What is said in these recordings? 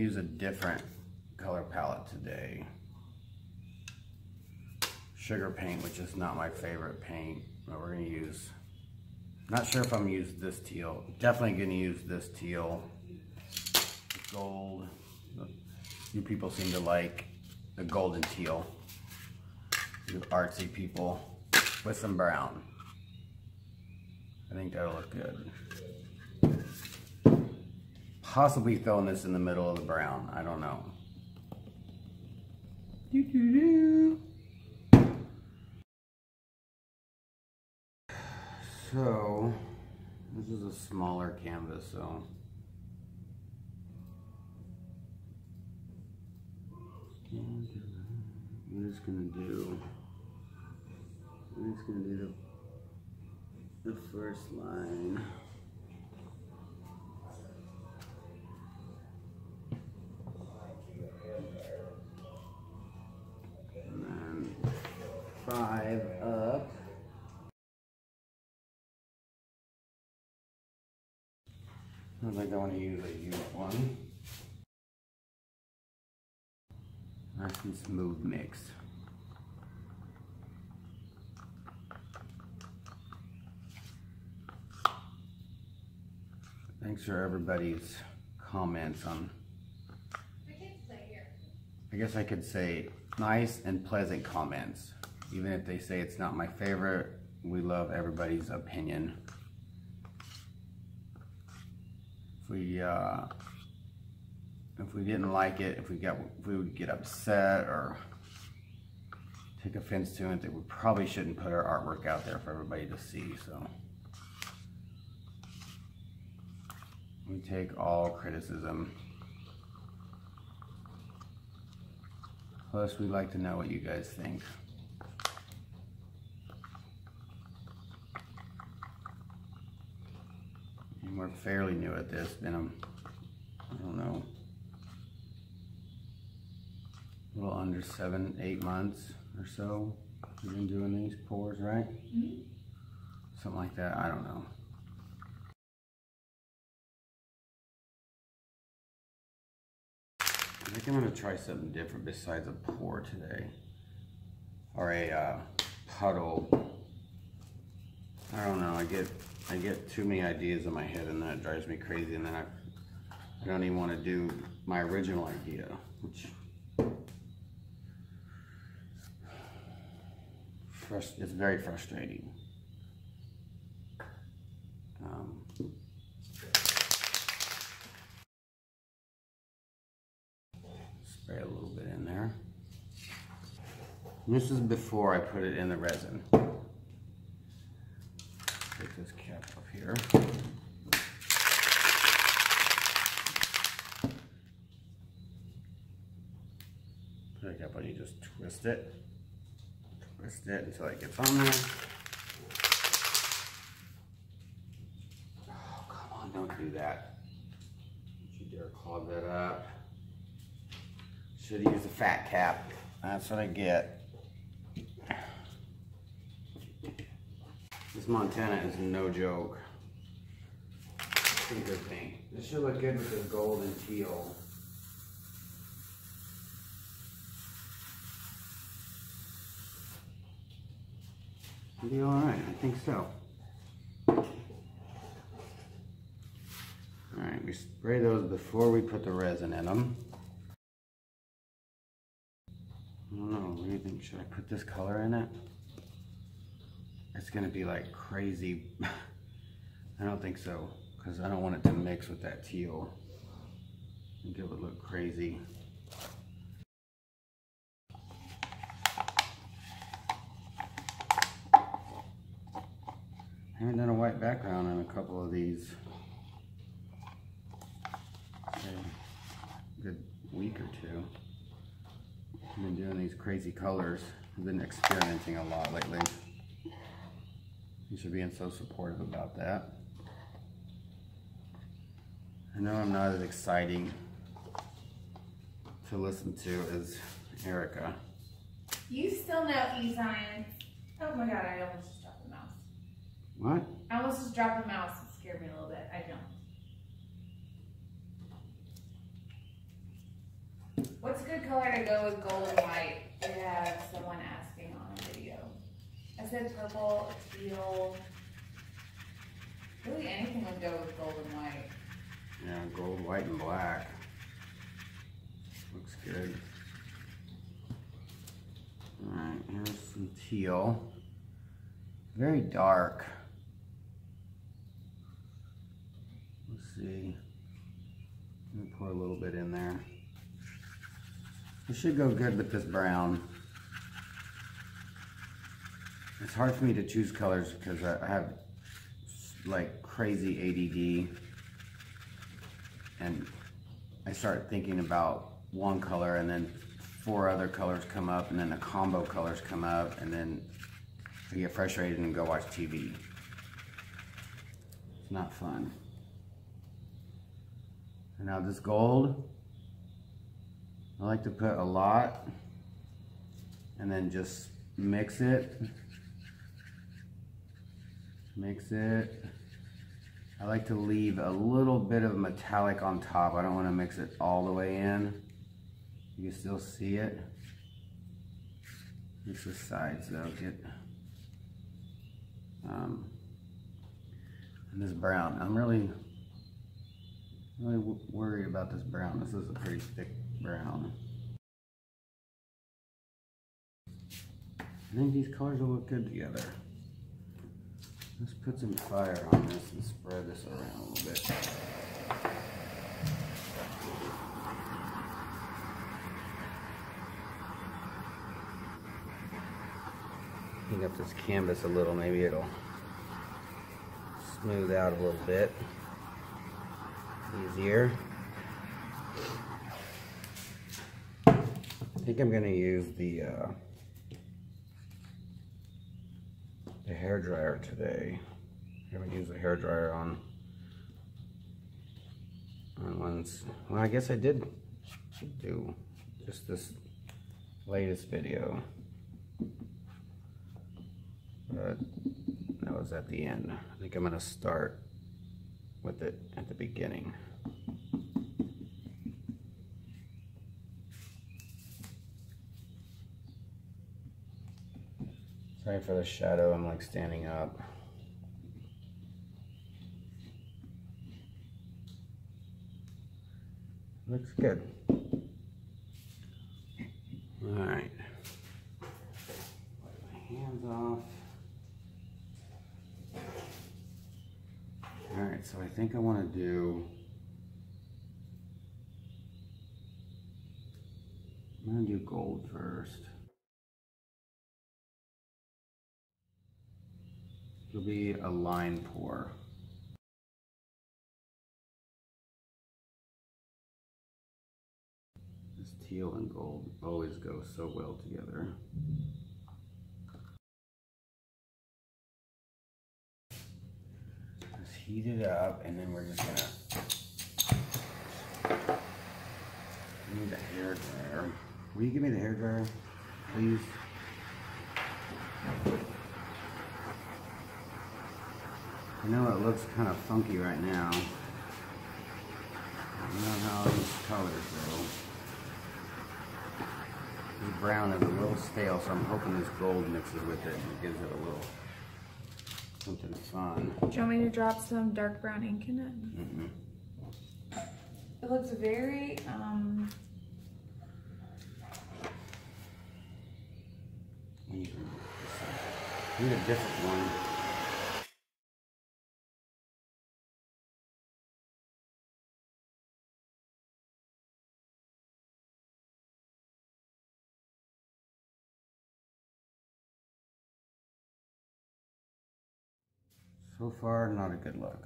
use a different color palette today. Sugar paint, which is not my favorite paint, but we're gonna use, not sure if I'm gonna use this teal. Definitely gonna use this teal. Gold. You people seem to like the golden teal. You artsy people with some brown. I think that'll look good. Possibly throwing this in the middle of the brown. I don't know. So, this is a smaller canvas, so I'm just gonna do the first line. And then 5 up. I think I want to use a unit 1. Nice and smooth mix. Thanks for everybody's comments on, I guess I could say nice and pleasant comments. Even if they say it's not my favorite, we love everybody's opinion. If we didn't like it, if we would get upset or take offense to it, that we probably shouldn't put our artwork out there for everybody to see. So we take all criticism. Plus, we'd like to know what you guys think. And we're fairly new at this. Been I don't know, a little under 7-8 months or so. We've been doing these pours, right? Mm-hmm. Something like that. I don't know. I think I'm gonna try something different besides a pour today, or a puddle. I don't know. I get too many ideas in my head, and that drives me crazy. And then I don't even want to do my original idea, which it's very frustrating. Spray a little bit in there. And this is before I put it in the resin. Take this cap off here. Put it up and you just twist it until it gets on there. Oh, come on, don't do that. Don't you dare clog that up. Should have used a fat cap. That's what I get. This Montana is no joke. Pretty good paint. This should look good with this gold and teal. It'll be alright, I think so. Alright, we spray those before we put the resin in them. I don't know, what do you think? Should I put this color in it? It's gonna be like crazy. I don't think so, because I don't want it to mix with that teal. I think it would look crazy. I haven't done a white background on a couple of these. A good week or two. I've been doing these crazy colors. I've been experimenting a lot lately. You should be so supportive about that. I know I'm not as exciting to listen to as Erica. You still know e-science. Oh my god, I almost just dropped the mouse. What? I almost just dropped the mouse. It scared me a little bit. I don't. What's a good color to go with gold and white? We have someone asking on a video. I said purple, teal. Really anything would go with gold and white. Yeah, gold, white, and black. Looks good. Alright, here's some teal. Very dark. Let's see. Let me pour a little bit in there. It should go good with this brown. It's hard for me to choose colors because I have like crazy ADD. And I start thinking about one color and then 4 other colors come up and then the combo colors come up and then I get frustrated and go watch TV. It's not fun. And now this gold, I like to put a lot and then just mix it. Mix it. I like to leave a little bit of metallic on top. I don't want to mix it all the way in. You can still see it. Mix the sides though. And this brown. I'm really worried about this brown. This is a pretty thick brown. I think these colors will look good together. Let's put some fire on this and spread this around a little bit. Clean up this canvas a little, maybe it'll smooth out a little bit easier. I think I'm gonna use the hair dryer today. I'm gonna use the hair dryer on ones. Well, I guess I did do just this latest video, but that was at the end. I think I'm gonna start with it at the beginning. Sorry for the shadow, I'm like standing up. Looks good. Alright. Wipe my hands off. Alright, so I think I want to do... I'm going to do gold first. It'll be a line pour. This teal and gold always go so well together. Just heat it up and then we're just gonna need a hair dryer. Will you give me the hair dryer, please? I know it looks kind of funky right now. I don't know how these colors go. This brown is a little stale, so I'm hoping this gold mixes with it and gives it a little something fun. Do you want me to drop some dark brown ink in it? Mm-mm. It looks very, We need a different one. So far, not a good look.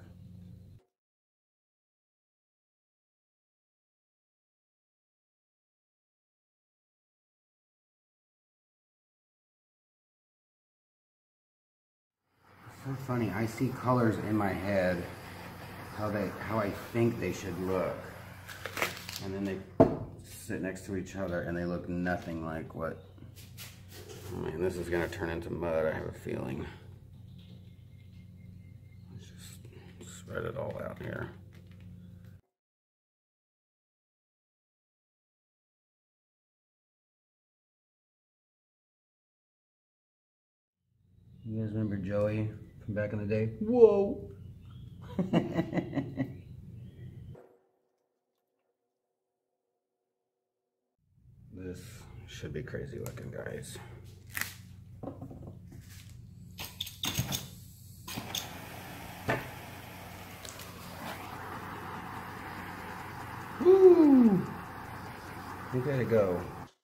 It's so funny, I see colors in my head, how I think they should look. And then they sit next to each other and they look nothing like what... Oh man, this is gonna turn into mud, I have a feeling. Let's just spread it all out here. You guys remember Joey from back in the day? Whoa! This should be crazy looking, guys. Woo! Look at it go.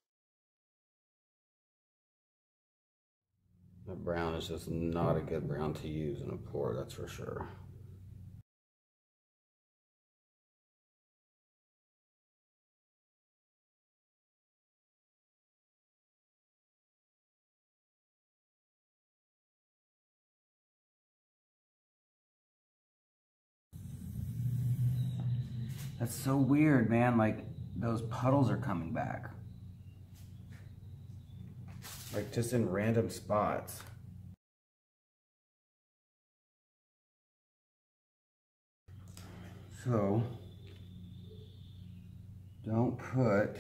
That brown is just not a good brown to use in a pour, that's for sure. That's so weird, man. Like, those puddles are coming back. Like, just in random spots. So, don't put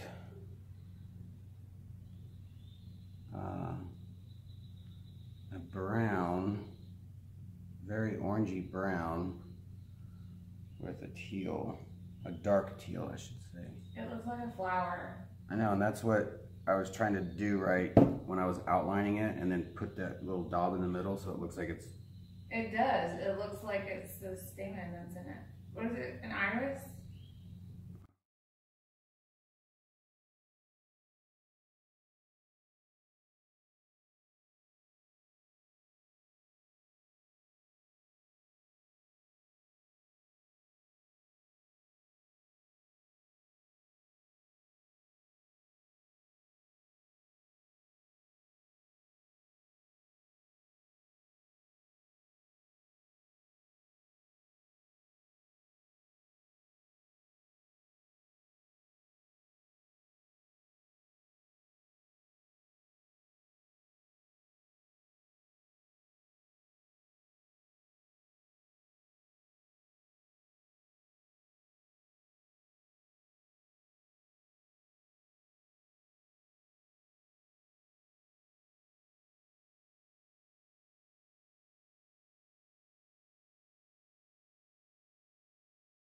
a brown, very orangey brown with a teal. A dark teal, I should say. It looks like a flower. I know, and that's what I was trying to do right when I was outlining it, and then put that little daub in the middle so it looks like it's... It does. It looks like it's the stamen that's in it. What is it? An iris?